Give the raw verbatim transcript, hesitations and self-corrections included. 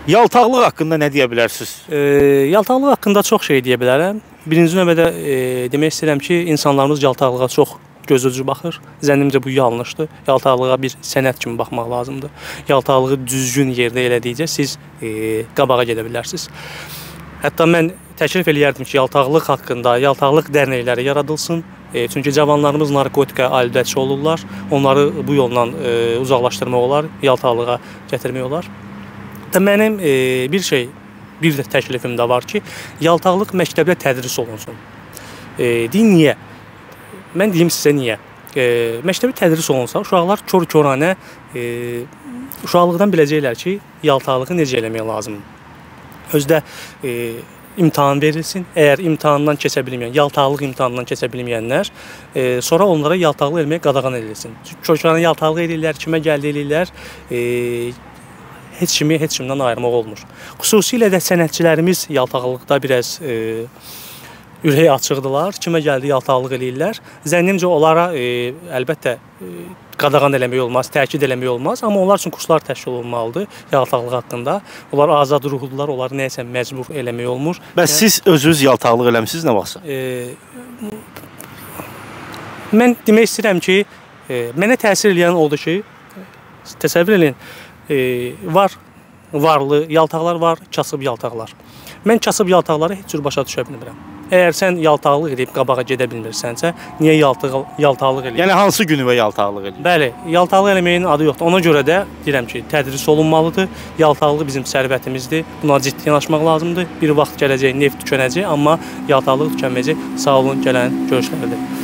Yaltaqlıq haqqında nə deyə bilərsiniz? E, yaltaqlıq haqqında çox şey deyə bilərəm. Birinci növbədə e, demək istəyirəm ki, insanlarımız yaltaqlığa çox gözücü baxır. Zənnimcə bu yanlışdır. Yaltaqlığa bir sənət kimi baxmaq lazımdır. Yaltaqlığı düzgün yerdə elədikcə siz e, qabağa gedə bilərsiniz. Hətta mən təklif eləyərdim ki, yaltaqlıq haqqında yaltaqlıq dərnəkləri yaradılsın. E, çünki cavanlarımız narkotikaya aludəçi olurlar. Onları bu yolla e, uzaqlaşdırmaq olar, yaltaqlığa gətirmək olar. Mənim e, bir şey, bir də təklifim də var ki, yaltaqlıq məktəbdə tədris olunsun. E, deyin niyə? Mən deyim sizə niyə? E, məktəbdə tədris olunsa, uşaqlar kör-körənə e, uşaqlıqdan biləcəklər ki, yaltaqlığı necə eləmək lazımdır. Özdə e, imtahan verilsin. Əgər imtahandan keçə bilməyən, yaltaqlıq imtahandan keçə bilməyənlər, e, sonra onlara yaltaqlıq eləməyə qadağan edilsin. Kör-körənə yaltaqlıq edirlər, kimə gəldi eləyirlər, e, heç kimi heç kimdən ayırmaq olmur. Xüsusilə də sənətçilərimiz yaltaqlıqda biraz e, ürək açıqdılar. Kimə gəldi yaltaqlıq eləyirlər. Zənnimcə onlara e, əlbəttə e, qadağan eləmək olmaz, təkid eləmək olmaz. Amma onlar üçün kurslar təşkil olunmalıdır yaltaqlıq haqqında. Onlar azad ruhlular, onları nəyəsə məcbur eləmək olmur. Bəs siz özünüz yaltaqlıq eləmisiniz nə vaxtsa? E, mən demək istəyirəm ki, e, mənə təsir eləyən oldu ki, təsəvvür edin, E, var, varlı yaltaqlar var, kasıb yaltaqlar. Mən kasıb yaltaqları heç cür başa düşə bilmirəm. Əgər sən yaltaqlıq edib qabağa gedə bilmirsənsə, niyə yaltaq, yaltaqlıq eləyirsən? Yəni hansı günü və yaltaqlıq eləyirsən? Bəli, yaltaqlıq eləməyin adı yoxdur. Ona görə də deyirəm ki, tədris olunmalıdır. Yaltaqlıq bizim sərvətimizdir. Buna ciddi yanaşmaq lazımdır. Bir vaxt gələcək, neft tükənəcək, amma yaltaqlıq tükənməyəcək. Sağ olun, gələn görüşlərdir.